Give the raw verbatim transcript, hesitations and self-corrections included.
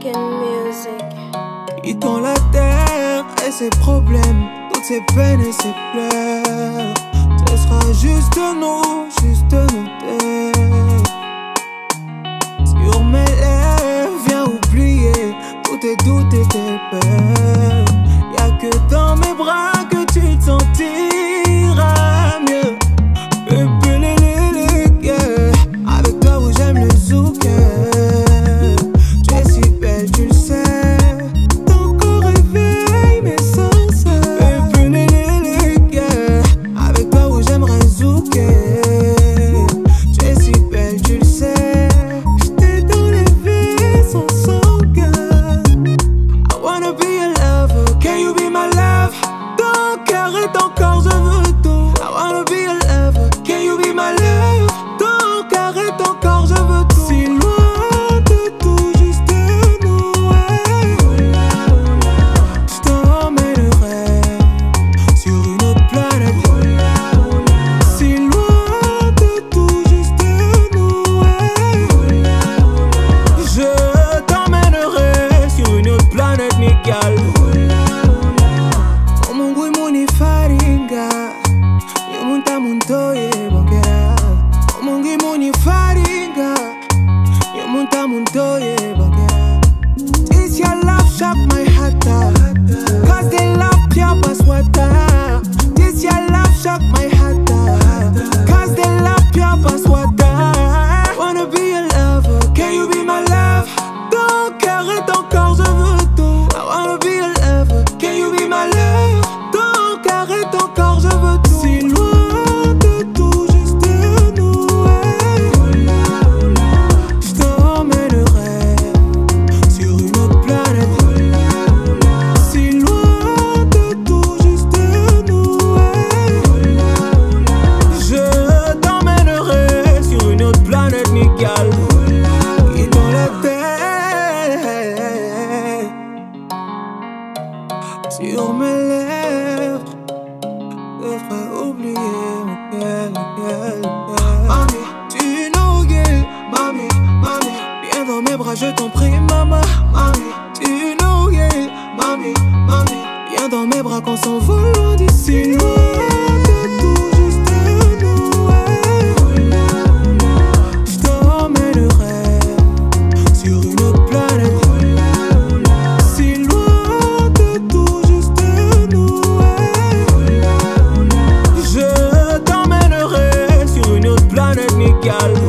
African music. Quittons la terre et ses problèmes, toutes ses peines et ses pleurs. Ce sera juste nous, juste nos têtes. Sur mes lèvres, viens oublier tous tes doutes et tes peurs. Y'a que dans mes bras que tu te sentiras mieux. Bébé, les, les, les, yeah. Avec toi où j'aime le zouk. Tu es si belle, tu le sais. Ton corps éveille mes sens. Bébé, les, les, les, yeah. Avec toi où j'aimerais zouker. Tu es si belle, tu le sais. J't'ai dans les vaisseaux sans cœur. I wanna be your lover. Can you be my love? Ton cœur et ton corps, je veux tout. I wanna be your lover. Can you be my love? Ton cœur et ton corps, je veux tout. Si loin de tout, juste nous, ouais. J't'emmènerai sur une autre planète. Si loin de tout, juste nous, ouais. Je t'emmènerai sur une autre planète, Nickel. Mungu imuni faringa, yumunta muntoye bongera. Mungu imuni faringa, yumunta muntoye bongera. This your love shock my heart, cause they love pure paswata. This your love shock my heart, cause they love pure paswata. Wanna be your lover, can you be my love? Ton cœur et ton corps, je veux tout. I wanna be your lover, can you be my love? Ton cœur et ton corps, je veux tout. Si loin de tout, juste nous, ouais. J't'emmènerai sur une autre planète. Si loin de tout, juste nous, ouais. Je t'emmènerai sur une autre planète, Nickel. Et dans la terre, sur mes lèvres, je ferai oublier mon cœur, mon cœur, mon cœur. Mami, tu know, yeah. Mami, mami, viens dans mes bras, je t'en prie, maman. Mami, tu know, yeah. Mami, mami, viens dans mes bras qu'on s'envole loin d'ici. Loin de tout, juste nous, ouais. J't'emmènerai sur une autre planète. Si loin de tout, juste nous, ouais. Je t'emmènerai sur une autre planète, Nickel.